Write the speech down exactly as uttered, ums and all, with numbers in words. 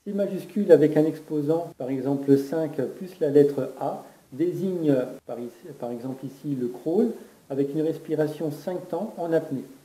T majuscule avec un exposant, par exemple cinq plus la lettre A, désigne par, ici, par exemple ici le crawl avec une respiration cinq temps en apnée.